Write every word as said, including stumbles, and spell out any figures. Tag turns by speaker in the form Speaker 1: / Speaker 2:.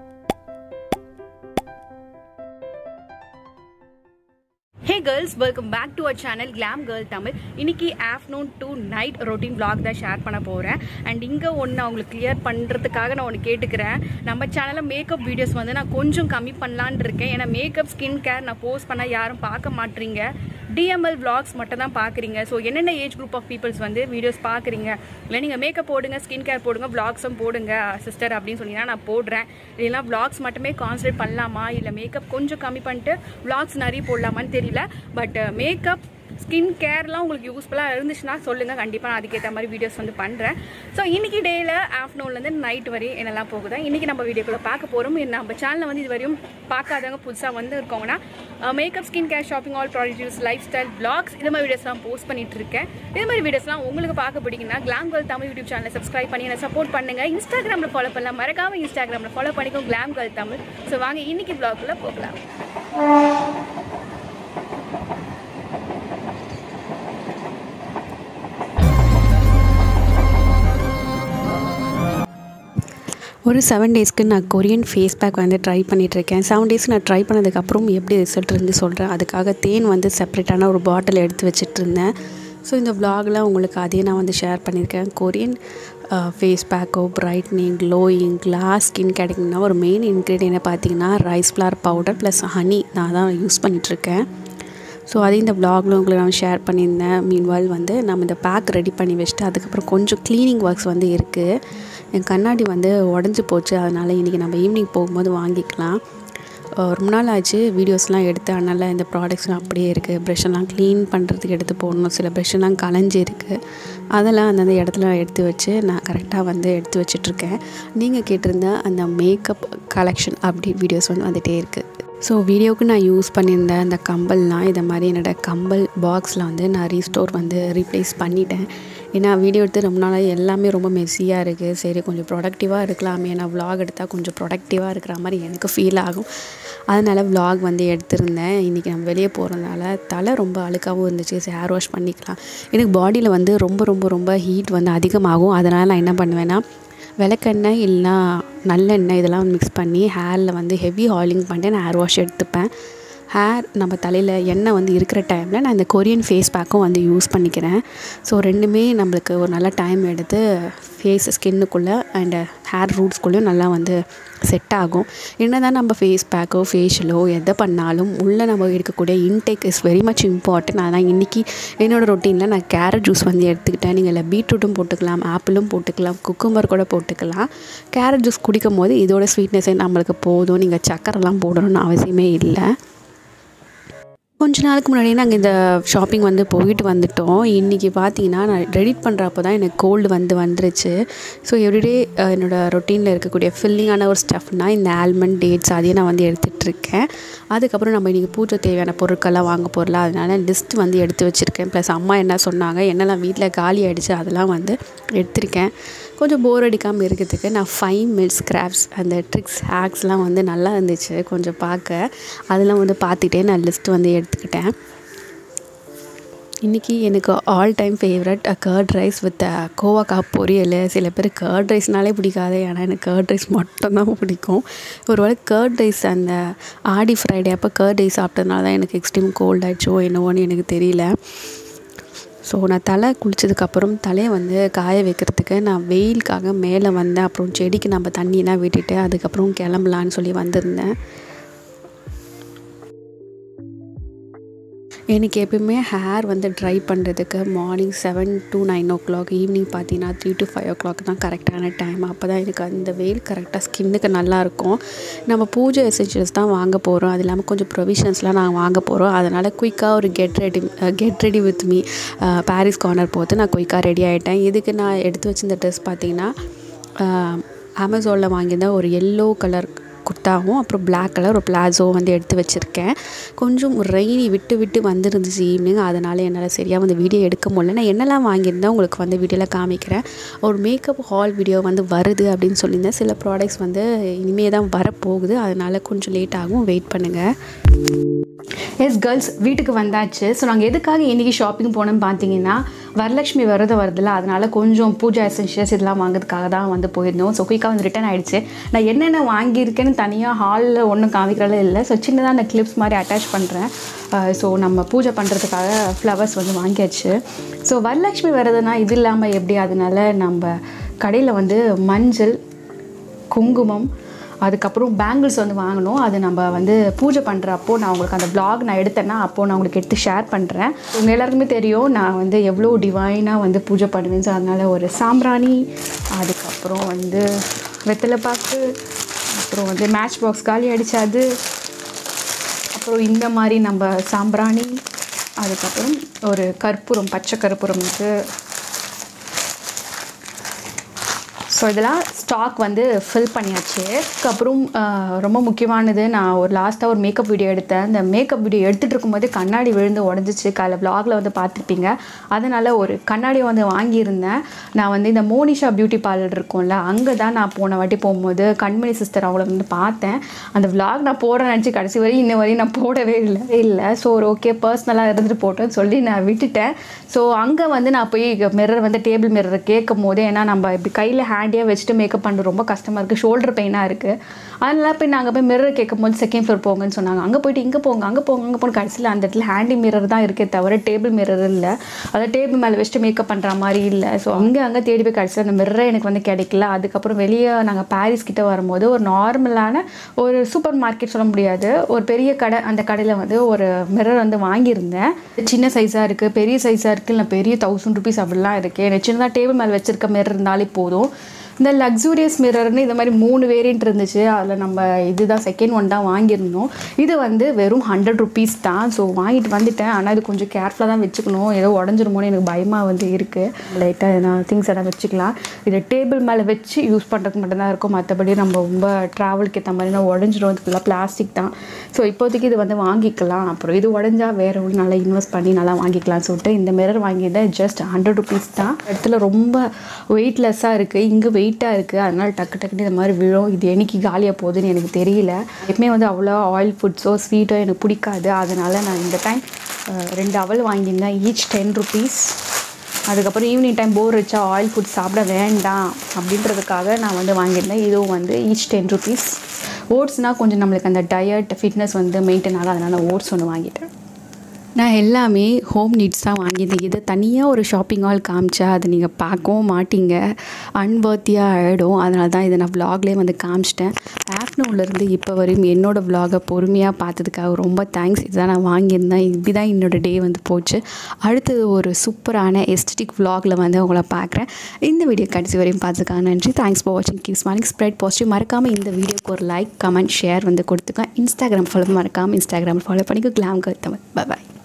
Speaker 1: Hey girls, welcome back to our channel GlamGirlTamil. இன்னைக்கு afternoon to night routine vlog தான் share பண்ண போறேன். and இங்க ஒன்னு உங்களுக்கு கிளியர் பண்றதுக்காக நான் ஒன்னு கேட்டுக்கிறேன். நம்ம சேனல்ல மேக்கப் வீடியோஸ் வந்து நான் கொஞ்சம் கம்மி பண்ணலாம்னு இருக்கேன். ஏனா மேக்கப் ஸ்கின் கேர் நான் போஸ்ட் பண்ணா யாரும் பார்க்க மாட்டீங்க. D M L vlogs மட்டும் தான் பாக்குறீங்க. சோ என்னென்ன ஏஜ் group of peoples வந்து வீடியோஸ் பாக்குறீங்க. இல்ல நீங்க மேக்கப் போடுங்க, ஸ்கின் கேர் போடுங்க, vlogsம் போடுங்க சிஸ்டர் அப்படினு சொன்னீங்கன்னா நான் போடுறேன். இல்லனா vlogs மட்டுமே கான்சென்ட்ரேட் பண்ணலாமா இல்ல மேக்கப் கொஞ்சம் கம்மி பண்ணிட்டு vlogs நிறைய போடலாமான்னு தெரியல. பட் மேக்கப் ஸ்கின் கேர்லாம் உங்களுக்கு யூஸ்ஃபுல்லாக இருந்துச்சுன்னா சொல்லுங்கள், கண்டிப்பாக நான் அதுக்கேற்ற மாதிரி வீடியோஸ் வந்து பண்ணுறேன். ஸோ இன்றைக்கி டேயில் ஆஃப்டர்நூன்லேருந்து நைட் வரையும் என்னெல்லாம் போகுது இன்றைக்கி நம்ம வீடியோக்குள்ளே பார்க்க போகிறோம். நம்ம சேனலில் வந்து இது வரையும் பார்க்காதவங்க புதுசாக வந்து இருக்கோங்கன்னா makeup, skin care, shopping, all products, lifestyle, blogs இது மாதிரி வீடியோஸ்லாம் போஸ்ட் பண்ணிட்டு இருக்கேன். இது மாதிரி வீடியோஸ்லாம் உங்களுக்கு பார்க்க பிடிக்குன்னா GlamGirlTamil யூடியூப் சேனலை சப்ஸ்கிரைப் பண்ணி என்ன சப்போர்ட் பண்ணுங்கள். இன்ஸ்டாகிராமில் ஃபாலோ பண்ணலாம், மறக்காமல் இன்ஸ்டாகிராமில் ஃபாலோ பண்ணிக்கோ GlamGirlTamil. ஸோ வாங்க இன்றைக்கி ப்ளாக்குள்ளே போகலாம்.
Speaker 2: ஒரு செவன் டேஸ்க்கு நான் கொரியன் ஃபேஸ் பேக் வந்து ட்ரை பண்ணிகிட்ருக்கேன். செவன் டேஸ்க்கு நான் ட்ரை பண்ணதுக்கப்புறம் எப்படி ரிசல்ட் இருந்து சொல்கிறேன். அதுக்காக தேன் வந்து செப்ரேட்டான ஒரு பாட்டில் எடுத்து வச்சுட்ருந்தேன். ஸோ இந்த விலாகில் உங்களுக்கு அதே நான் வந்து ஷேர் பண்ணியிருக்கேன். கொரியன் ஃபேஸ் பேக்கோ, பிரைட்னிங், க்ளோயிங், கிளாஸ் ஸ்கின் கிடைக்குன்னா ஒரு மெயின் இன்க்ரீடியன்ட் பார்த்தீங்கன்னா rice flour powder plus honey நான் தான் யூஸ் பண்ணிகிட்ருக்கேன். ஸோ அதே இந்த விலாகில் உங்களுக்கு நான் ஷேர் பண்ணியிருந்தேன். மீன்வால் வந்து நம்ம இந்த பேக் ரெடி பண்ணி வச்சுட்டு அதுக்கப்புறம் கொஞ்சம் க்ளீனிங் ஒர்க்ஸ் வந்து இருக்குது. என் கண்ணாடி வந்து உடஞ்சி போச்சு, அதனால் இன்றைக்கி நம்ம ஈவினிங் போகும்போது வாங்கிக்கலாம். ரொம்ப நாள் ஆச்சு வீடியோஸ்லாம் எடுத்து, அதனால் இந்த ப்ராடக்ட்ஸ்லாம் அப்படியே இருக்குது. ப்ரெஷ்ஷெல்லாம் க்ளீன் பண்ணுறதுக்கு எடுத்து போடணும். சில ப்ரெஷ்ஷெல்லாம் கலைஞ்சி இருக்குது, அதெல்லாம் அந்தந்த இடத்துல எடுத்து வச்சு நான் கரெக்டாக வந்து எடுத்து வச்சிட்ருக்கேன். நீங்கள் கேட்டிருந்த அந்த மேக்கப் கலெக்ஷன் அப்படி வீடியோஸ் வந்து வந்துகிட்டே இருக்குது. ஸோ வீடியோவுக்கு நான் யூஸ் பண்ணியிருந்தேன் அந்த கம்பல்லாம் இதை மாதிரி என்னோடய கம்பல் பாக்ஸில் வந்து நான் ரீஸ்டோர் வந்து ரீப்ளேஸ் பண்ணிட்டேன். ஏன்னா வீடியோ எடுத்து ரொம்ப நாளாக எல்லாமே ரொம்ப மெஸ்ஸியாக இருக்குது. சரி கொஞ்சம் ப்ரொடக்டிவாக இருக்கலாமே, நான் விலாக் எடுத்தால் கொஞ்சம் ப்ரொடக்டிவாக இருக்கிற மாதிரி எனக்கு ஃபீல் ஆகும். அதனால் விலாக் வந்து எடுத்திருந்தேன். இன்றைக்கி நம்ம வெளியே போகிறதுனால தலை ரொம்ப அழுக்காகவும் இருந்துச்சு. சரி ஹேர் வாஷ் பண்ணிக்கலாம். எனக்கு பாடியில் வந்து ரொம்ப ரொம்ப ரொம்ப ஹீட் வந்து அதிகமாகும். அதனால் நான் என்ன பண்ணுவேன்னா விளக்கெண்ணெய் இல்லைனா நல்லெண்ணெய் இதெல்லாம் மிக்ஸ் பண்ணி ஹேரில் வந்து ஹெவி ஆயிலிங் பண்ணிட்டு நான் ஹேர் வாஷ் எடுத்துப்பேன். ஹேர் நம்ம தலையில் எண்ணெய் வந்து இருக்கிற டைமில் நான் இந்த கொரியன் ஃபேஸ் பேக்கும் வந்து யூஸ் பண்ணிக்கிறேன். ஸோ ரெண்டுமே நம்மளுக்கு ஒரு நல்ல டைம் எடுத்து ஃபேஸ் ஸ்கின்னுக்குள்ளே அண்டு ஹேர் ரூட்ஸ்குள்ளேயும் நல்லா வந்து செட் ஆகும். என்ன தான் நம்ம ஃபேஸ் பேக்கோ ஃபேஷியலோ எதை பண்ணாலும் உள்ளே நம்ம எடுக்கக்கூடிய intake is very much important. அதனால் இன்றைக்கி என்னோடய ரொட்டீனில் நான் கேரட் ஜூஸ் வந்து எடுத்துக்கிட்டேன். நீங்கள் இல்லை பீட்ரூட்டும் போட்டுக்கலாம், ஆப்பிளும் போட்டுக்கலாம், குக்கும்பர் கூட போட்டுக்கலாம். கேரட் ஜூஸ் குடிக்கும் போது இதோட ஸ்வீட்னஸே நம்மளுக்கு போதும். நீங்கள் சக்கரைலாம் போடணும்னு அவசியமே இல்லை. கொஞ்ச நாளுக்கு முன்னாடி நாங்கள் இந்த ஷாப்பிங் வந்து போயிட்டு வந்துவிட்டோம். இன்றைக்கி பார்த்தீங்கன்னா நான் ரெடிட் பண்ணுறப்போ தான் எனக்கு கோல்டு வந்து வந்துருச்சு. ஸோ எவ்ரிடே என்னோடய ரொட்டீனில் இருக்கக்கூடிய ஃபில்லிங்கான ஒரு ஸ்டஃப்னால் இந்த ஆல்மண்ட், டேட்ஸ் அதையும் நான் வந்து எடுத்துகிட்ருக்கேன். அதுக்கப்புறம் நம்ம இன்றைக்கி பூஜை தேவையான பொருட்கள்லாம் வாங்க போகிறல, அதனால் லிஸ்ட் வந்து எடுத்து வச்சுருக்கேன். ப்ளஸ் அம்மா என்ன சொன்னாங்க, என்னெல்லாம் வீட்டில் காலி ஆகிடுச்சு அதெல்லாம் வந்து எடுத்திருக்கேன். கொஞ்சம் போர் அடிக்காமல் இருக்கிறதுக்கு நான் ஃபைவ் மினிட்ஸ் கிராஃப்ட்ஸ் அந்த ட்ரிக்ஸ் ஹேக்ஸ்லாம் வந்து நல்லா இருந்துச்சு கொஞ்சம் பார்க்க. அதெல்லாம் வந்து பார்த்துட்டே நான் லிஸ்ட் வந்து எடுத்துக்கிட்டேன். இன்றைக்கி எனக்கு all time favourite curd rice with கோவாக்காய் பொரியல். சில பேர் கர்ட் ரைஸ்னாலே பிடிக்காது, ஆனால் எனக்கு கர்ட் ரைஸ் மட்டும்தான் பிடிக்கும். ஒரு வேளை கர்ட் ரைஸ் அந்த ஆடி ஃப்ரைடே அப்போ கர்ட் ரைஸ் சாப்பிட்டதுனால தான் எனக்கு எக்ஸ்ட்ரீம் கோல்ட் ஆகிடுச்சோ என்னவோன்னு எனக்கு தெரியல. ஸோ நான் தலை குளித்ததுக்கப்புறம் தலையை வந்து காய வைக்கிறதுக்கு நான் வெயிலுக்காக மேலே வந்தேன். அப்புறம் செடிக்கு நம்ம தண்ணியெலாம் விட்டுட்டு அதுக்கப்புறம் கிளம்பலான்னு சொல்லி வந்திருந்தேன். எனக்கு எப்பயுமே ஹேர் வந்து ட்ரை பண்ணுறதுக்கு morning seven to nine o'clock, evening பார்த்தீங்கன்னா three to five o'clock தான் கரெக்டான டைம். அப்போ தான் எனக்கு அந்த வெயில் கரெக்டாக ஸ்கின்னுக்கு நல்லாயிருக்கும். நம்ம பூஜை எசென்ஷியல்ஸ் தான் வாங்க போகிறோம், அது இல்லாமல் கொஞ்சம் ப்ரொவிஷன்ஸ்லாம் நாங்கள் வாங்க போகிறோம். அதனால் குயிக்காக ஒரு get ready get ready with me Paris corner போட்டு நான் குயிக்காக ரெடி ஆகிட்டேன். இதுக்கு நான் எடுத்து வச்சிருந்த ட்ரெஸ் பார்த்திங்கன்னா அமேசானில் வாங்கியிருந்தேன். ஒரு எல்லோ கலர் குர்த்தாவும் அப்புறம் பிளாக் கலர் ஒரு பிளாஸோ வந்து எடுத்து வச்சுருக்கேன். கொஞ்சம் ரெய்னி விட்டு விட்டு வந்துருந்துச்சு ஈவினிங், அதனால் என்னால் சரியாக வந்து வீடியோ எடுக்க முடியல. நான் என்னெல்லாம் வாங்கியிருந்தேன் உங்களுக்கு வந்து வீடியோவில் காமிக்கிறேன். ஒரு மேக்கப் ஹால் வீடியோ வந்து வருது அப்படின்னு சொல்லியிருந்தேன். சில ப்ராடக்ட்ஸ் வந்து இனிமேல் தான் வரப்போகுது, அதனால் கொஞ்சம் லேட் ஆகும், வெயிட் பண்ணுங்கள்.
Speaker 1: எஸ் கேர்ள்ஸ், வீட்டுக்கு வந்தாச்சு. ஸோ நாங்கள் எதுக்காக இன்றைக்கி ஷாப்பிங் போனோம்னு பார்த்தீங்கன்னா, வரலட்சுமி விரதம் வருதில்ல, அதனால் கொஞ்சம் பூஜா எசென்ஷியல்ஸ் இதெல்லாம் வாங்கிறதுக்காக தான் வந்து போயிருந்தோம். ஸோ குயிக்காக வந்து ரிட்டன் ஆகிடுச்சு. நான் என்னென்ன வாங்கியிருக்கேன்னு தனியாக ஹாலில் ஒன்றும் காமிக்கிறதே இல்லை. ஸோ சின்னதாக நான் கிளிப்ஸ் மாதிரி அட்டாச் பண்ணுறேன். ஸோ நம்ம பூஜை பண்ணுறதுக்காக ஃப்ளவர்ஸ் வந்து வாங்கியாச்சு. ஸோ வரலட்சுமி விரதம்னா இது இல்லாமல் எப்படி? அதனால நம்ம கடையில் வந்து மஞ்சள், குங்குமம், அதுக்கப்புறம் பேங்கிள்ஸ் வந்து வாங்கணும். அது நம்ம வந்து பூஜை பண்ணுறப்போ நான் உங்களுக்கு அந்த வ்ளாக் நான் எடுத்தேன்னா அப்போது நான் உங்களுக்கு எடுத்து ஷேர் பண்ணுறேன். உங்கள் எல்லாருக்குமே தெரியும் நான் வந்து எவ்வளோ டிவைனாக வந்து பூஜை பண்ணுவேன். ஸோ அதனால் ஒரு சாம்பிராணி, அதுக்கப்புறம் வந்து வெத்தலைப்பாக்கு, அப்புறம் வந்து மேட்ச் பாக்ஸ் காலி அடித்தாது, அப்புறம் இந்த மாதிரி நம்ம சாம்பிராணி, அதுக்கப்புறம் ஒரு கற்பூரம், பச்சை கற்பூரம் இருக்குது. ஸோ இதெல்லாம் ஸ்டாக் வந்து ஃபில் பண்ணியாச்சு. அதுக்கப்புறம் ரொம்ப முக்கியமானது, நான் ஒரு லாஸ்ட்டாக ஒரு மேக்கப் வீடியோ எடுத்தேன். அந்த மேக்கப் வீடியோ எடுத்துகிட்டு இருக்கும்போது கண்ணாடி விழுந்து உடஞ்சிச்சு. காலை வ்ளாகில் வந்து பார்த்துருப்பீங்க. அதனால் ஒரு கண்ணாடியை வந்து வாங்கியிருந்தேன். நான் வந்து இந்த மோனிஷா பியூட்டி பார்லர் இருக்கும்ல, அங்கே தான் நான் போன வாட்டி போகும்போது கண்மணி சிஸ்டர் அவங்கள வந்து பார்த்தேன். அந்த வ்ளாக் நான் போடுறேன்னு நினச்சி கடைசி வரையும் இன்ன வரையும் நான் போடவே இல்லை இல்லை ஸோ ஒரு ஓகே பர்சனலாக இருந்துட்டு போட்டோன்னு சொல்லி நான் விட்டுட்டேன். ஸோ அங்கே வந்து நான் போய் மிரர் வந்து டேபிள் மிரரை கேட்கும் போது, ஏன்னா நம்ம இப்படி கையில் ஹேண்டியாக வச்சுட்டு மேக்கப் பண்ணுறது ரொம்ப கஷ்டமாக இருக்குது, ஷோல்டர் பெயினாக இருக்குது. அதனால் போய் நாங்கள் போய் மிரர் கேட்கும் போது செகண்ட் ஃப்ளோர் போங்கன்னு சொன்னாங்க. அங்கே போய்ட்டு இங்கே போங்க, அங்கே போங்க, அங்கே போங்க. கடைசியில் அந்த இடத்துல ஹேண்டி மிரர் தான் இருக்கே தவிர டேபிள் மிரர் இல்லை. அதை டேபிள் மேலே வச்சுட்டு மேக்கப் பண்ணுற மாதிரி இல்லை. ஸோ அங்கே அங்கே தேடி போய் கடைசியில் அந்த மிரரை எனக்கு வந்து கிடைக்கல. அதுக்கப்புறம் வெளியே நாங்கள் பாரிஸ் கிட்டே வரும்போது ஒரு நார்மலான ஒரு சூப்பர் மார்க்கெட் சொல்ல முடியாது, ஒரு பெரிய கடை, அந்த கடையில் வந்து ஒரு மிரர் வந்து வாங்கியிருந்தேன். சின்ன சைஸாக இருக்குது, பெரிய சைஸாக இருக்குது, இல்லை பெரிய தௌசண்ட் ருபீஸ் அப்படிலாம் இருக்குது. எனக்கு சின்னதாக டேபிள் மேலே வச்சுருக்க மிரர் இருந்தாலே போதும். இந்த லக்ஸூரியஸ் மிரர்னு இந்த மாதிரி மூணு வேரியன்ட் இருந்துச்சு. அதில் நம்ம இதுதான் செகண்ட் ஒன் தான் வாங்கியிருந்தோம். இது வந்து வெறும் ஹண்ட்ரட் ருபீஸ் தான். ஸோ வாங்கிட்டு வந்துட்டேன். ஆனால் இது கொஞ்சம் கேர்ஃபுல்லாக தான் வச்சுக்கணும், ஏதோ உடஞ்சிருமோன்னு எனக்கு பயமாக வந்து இருக்குது. லைட்டாக எதனா திங்ஸ் எல்லாம் வச்சுக்கலாம். இதை டேபிள் மேலே வச்சு யூஸ் பண்ணுறதுக்கு மட்டும்தான் இருக்கும். மற்றபடி நம்ம ரொம்ப ட்ராவலுக்கு ஏற்ற மாதிரி நான் உடஞ்சிரும். இது ஃபுல்லாக பிளாஸ்டிக் தான். ஸோ இப்போதைக்கு இது வந்து வாங்கிக்கலாம். அப்புறம் இது உடஞ்சா வேறு ஒன்று நல்லா இன்வெஸ்ட் பண்ணி நல்லா வாங்கிக்கலாம்னு சொல்லிட்டு இந்த மிரர் வாங்கியிருந்தேன். ஜஸ்ட் ஹண்ட்ரட் ருபீஸ் தான். இடத்துல ரொம்ப வெயிட்லெஸ்ஸாக இருக்குது, இங்கே வெயிட்டாக இருக்குது. அதனால் டக்கு டக்குன்னு இந்த மாதிரி விழும். இது என்னைக்கு காலியாக போகுதுன்னு எனக்கு தெரியல. எப்பவுமே வந்து அவ்வளோ ஆயில் ஃபுட்ஸோ ஸ்வீட்டோ எனக்கு பிடிக்காது. அதனால் நான் இந்த டைம் ரெண்டு அவல் வாங்கியிருந்தேன், ஈச் டென் ருபீஸ். அதுக்கப்புறம் ஈவினிங் டைம் போர் வச்சா ஆயில் ஃபுட் சாப்பிட வேண்டாம் அப்படின்றதுக்காக நான் வந்து வாங்கியிருந்தேன். இதுவும் வந்து ஈச் டென் ருபீஸ். ஓட்ஸ்னால் கொஞ்சம் நம்மளுக்கு அந்த டயட் ஃபிட்னஸ் வந்து மெயின்டைன் ஆகும். அதனால் நான் ஓட்ஸ் ஒன்று வாங்கிட்டேன். நான் எல்லாமே ஹோம் நீட்ஸ் தான் வாங்கியிருந்தேன். இதை தனியாக ஒரு ஷாப்பிங் ஹால் காமிச்சா அதை நீங்கள் பார்க்கவும் மாட்டிங்க, அன்வர்த்தியாக ஆகிடும். அதனால தான் இதை நான் வ்ளாக்லேயே வந்து காமிச்சிட்டேன். ஆஃப்டர்நூன்லேருந்து இப்போ வரையும் என்னோடய வ்ளாகை பொறுமையாக பார்த்ததுக்காக ரொம்ப தேங்க்ஸ். இதுதான் நான் வாங்கியிருந்தேன். இப்படி தான் என்னோடய டே வந்து போச்சு. அடுத்தது ஒரு சூப்பரான எஸ்டெட்டிக் வ்ளாகில் வந்து உங்களை பார்க்குறேன். இந்த வீடியோ கடைசி வரையும் பார்த்ததுக்காக நன்றி. தேங்க்ஸ் ஃபார் வாட்சிங். Keep smiling, spread positive. மறக்காமல் இந்த வீடியோக்கு ஒரு லைக், கமெண்ட், ஷேர் வந்து கொடுத்துக்கேன். இன்ஸ்டாகிராம் ஃபாலோ மறக்காமல் இன்ஸ்டாகிராம் ஃபாலோ பண்ணிக்கோ. Glam girl Tamil. பை பாய்.